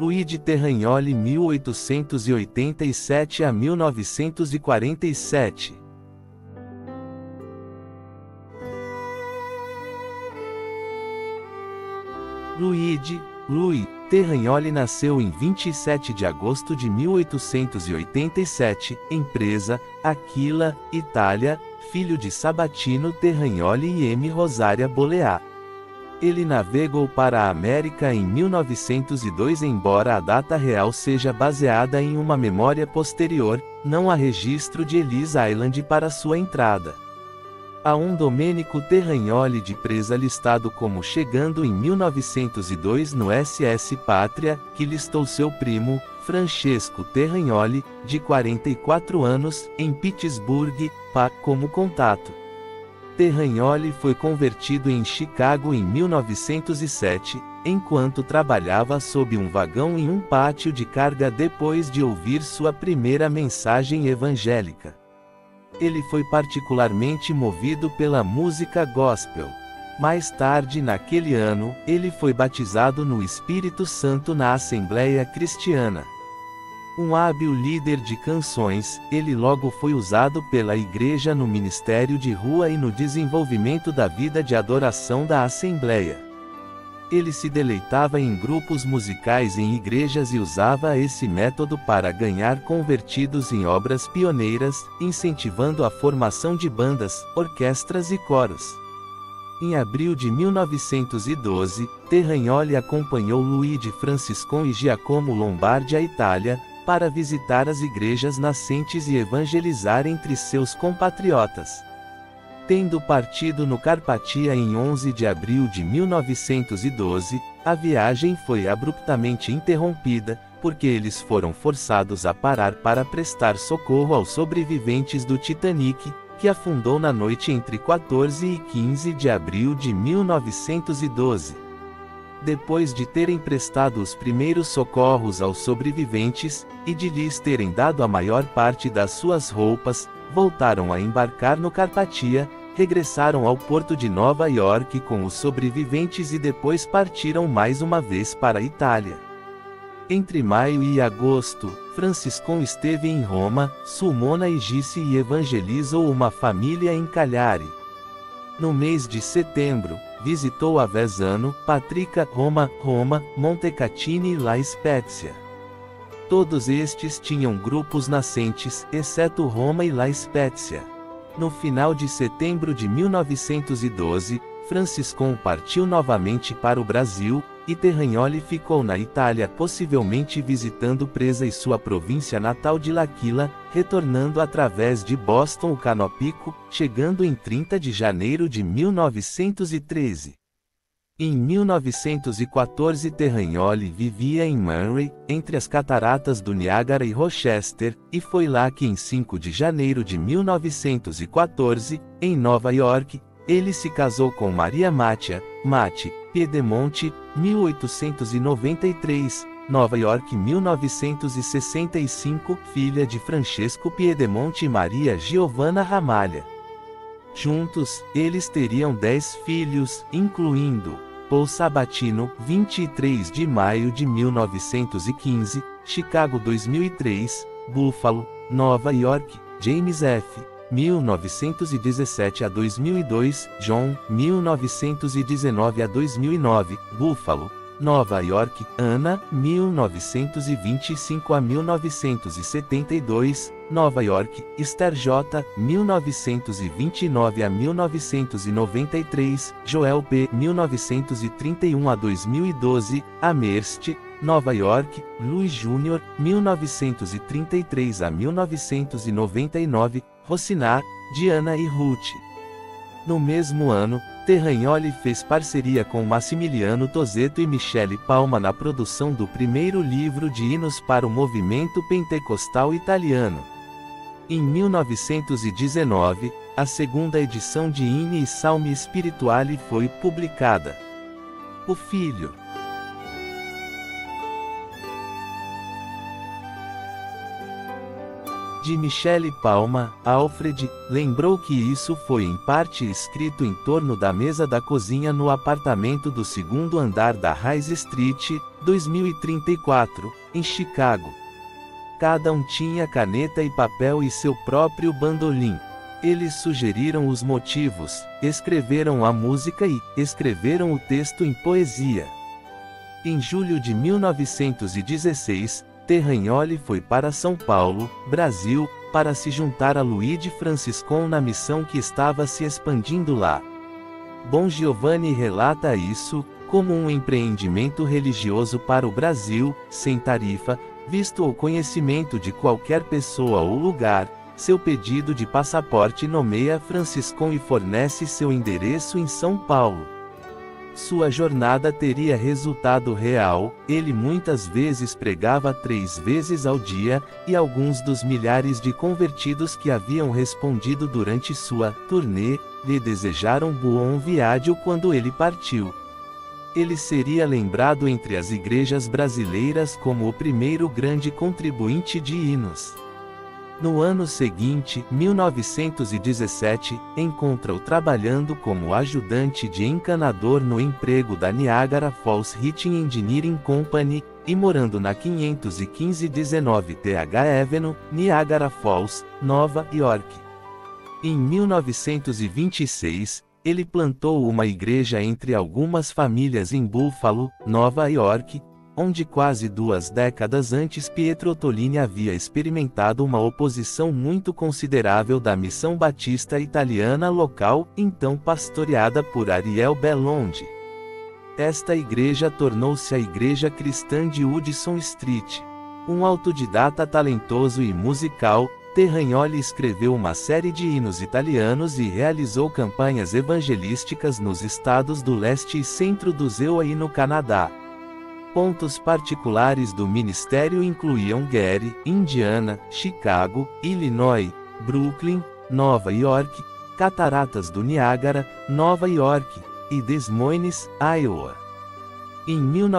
Luigi Terragnoli 1887 a 1947. Luigi Terragnoli nasceu em 27 de agosto de 1887, empresa, Aquila, Itália, filho de Sabatino Terragnoli e M. Rosaria Boleà. Ele navegou para a América em 1902, embora a data real seja baseada em uma memória posterior, não há registro de Ellis Island para sua entrada. Há um Domenico Terragnoli de Presa listado como chegando em 1902 no SS Pátria, que listou seu primo, Francesco Terragnoli, de 44 anos, em Pittsburgh, PA, como contato. Terragnoli foi convertido em Chicago em 1907, enquanto trabalhava sob um vagão em um pátio de carga depois de ouvir sua primeira mensagem evangélica. Ele foi particularmente movido pela música gospel. Mais tarde naquele ano, ele foi batizado no Espírito Santo na Assembleia Cristiana. Um hábil líder de canções, ele logo foi usado pela igreja no ministério de rua e no desenvolvimento da vida de adoração da Assembleia. Ele se deleitava em grupos musicais em igrejas e usava esse método para ganhar convertidos em obras pioneiras, incentivando a formação de bandas, orquestras e coros. Em abril de 1912, Terragnoli acompanhou Luigi Franciscon e Giacomo Lombardi à Itália, para visitar as igrejas nascentes e evangelizar entre seus compatriotas. Tendo partido no Carpatia em 11 de abril de 1912, a viagem foi abruptamente interrompida, porque eles foram forçados a parar para prestar socorro aos sobreviventes do Titanic, que afundou na noite entre 14 e 15 de abril de 1912. Depois de terem prestado os primeiros socorros aos sobreviventes, e de lhes terem dado a maior parte das suas roupas, voltaram a embarcar no Carpatia, regressaram ao porto de Nova York com os sobreviventes e depois partiram mais uma vez para a Itália. Entre maio e agosto, Franciscon esteve em Roma, Sulmona e Gice e evangelizou uma família em Cagliari. No mês de setembro, visitou Avezzano, Patrica, Roma, Montecatini e La Spezia. Todos estes tinham grupos nascentes, exceto Roma e La Spezia. No final de setembro de 1912, Franciscon partiu novamente para o Brasil, e Terragnoli ficou na Itália, possivelmente visitando Presa e sua província natal de L'Aquila, retornando através de Boston o Canopico, chegando em 30 de janeiro de 1913. Em 1914 Terragnoli vivia em Murray, entre as cataratas do Niágara e Rochester, e foi lá que em 5 de janeiro de 1914, em Nova York, ele se casou com Maria Mattia, Piedemonte, 1893, Nova York 1965, filha de Francesco Piedemonte e Maria Giovanna Ramalha. Juntos, eles teriam 10 filhos, incluindo Paul Sabatino, 23 de maio de 1915, Chicago 2003, Buffalo, Nova York, James F. 1917 a 2002, John, 1919 a 2009, Buffalo, Nova York, Ana, 1925 a 1972, Nova York, Esther J., 1929 a 1993, Joel P., 1931 a 2012, Amherst, Nova York, Louis Jr., 1933 a 1999, Rocinha, Diana e Ruth. No mesmo ano, Terragnoli fez parceria com Massimiliano Tozetto e Michele Palma na produção do primeiro livro de hinos para o movimento pentecostal italiano. Em 1919, a segunda edição de Inni e Salmi Spirituali foi publicada. O filho de Michele Palma, Alfred, lembrou que isso foi em parte escrito em torno da mesa da cozinha no apartamento do segundo andar da High Street, 2034, em Chicago. Cada um tinha caneta e papel e seu próprio bandolim. Eles sugeriram os motivos, escreveram a música e escreveram o texto em poesia. Em julho de 1916, Terranholi foi para São Paulo, Brasil, para se juntar a Luigi Franciscon na missão que estava se expandindo lá. Bon Giovanni relata isso como um empreendimento religioso para o Brasil, sem tarifa, visto o conhecimento de qualquer pessoa ou lugar. Seu pedido de passaporte nomeia Franciscon e fornece seu endereço em São Paulo. Sua jornada teria resultado real, ele muitas vezes pregava 3 vezes ao dia, e alguns dos milhares de convertidos que haviam respondido durante sua turnê, lhe desejaram bom viaggio quando ele partiu. Ele seria lembrado entre as igrejas brasileiras como o primeiro grande contribuinte de hinos. No ano seguinte, 1917, encontra-o trabalhando como ajudante de encanador no emprego da Niagara Falls Heating Engineering Company, e morando na 515-19 TH Avenue, Niagara Falls, Nova York. Em 1926, ele plantou uma igreja entre algumas famílias em Buffalo, Nova York, onde quase 2 décadas antes Pietro Tolini havia experimentado uma oposição muito considerável da missão batista italiana local, então pastoreada por Ariel Bellondi. Esta igreja tornou-se a Igreja Cristã de Hudson Street. Um autodidata talentoso e musical, Terranholi escreveu uma série de hinos italianos e realizou campanhas evangelísticas nos estados do leste e centro do EUA e no Canadá. Pontos particulares do ministério incluíam Gary, Indiana, Chicago, Illinois, Brooklyn, Nova York, Cataratas do Niágara, Nova York, e Des Moines, Iowa. Em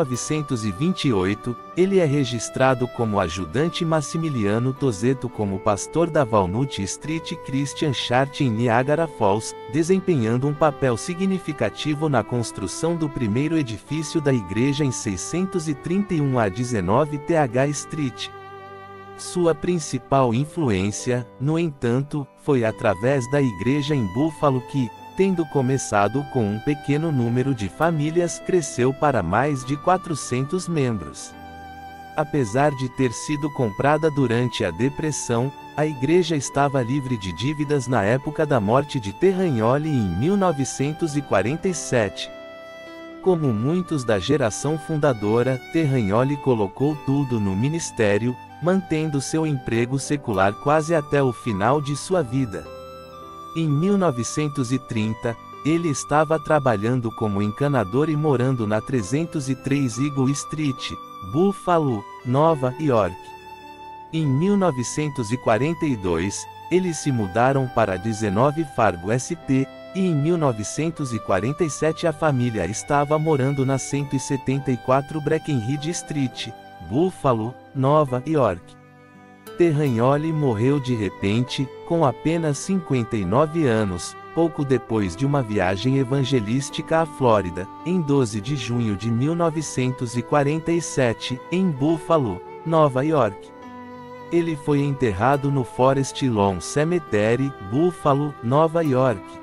1928, ele é registrado como ajudante Massimiliano Tozetto como pastor da Walnut Street Christian Church em Niagara Falls, desempenhando um papel significativo na construção do primeiro edifício da igreja em 631 a 19 TH Street. Sua principal influência, no entanto, foi através da igreja em Buffalo que, tendo começado com um pequeno número de famílias, cresceu para mais de 400 membros. Apesar de ter sido comprada durante a Depressão, a igreja estava livre de dívidas na época da morte de Terranholi em 1947. Como muitos da geração fundadora, Terranholi colocou tudo no ministério, mantendo seu emprego secular quase até o final de sua vida. Em 1930, ele estava trabalhando como encanador e morando na 303 Eagle Street, Buffalo, Nova York. Em 1942, eles se mudaram para 19 Fargo St, e em 1947 a família estava morando na 174 Breckenridge Street, Buffalo, Nova York. Terranholi morreu de repente, com apenas 59 anos, pouco depois de uma viagem evangelística à Flórida, em 12 de junho de 1947, em Buffalo, Nova York. Ele foi enterrado no Forest Lawn Cemetery, Buffalo, Nova York.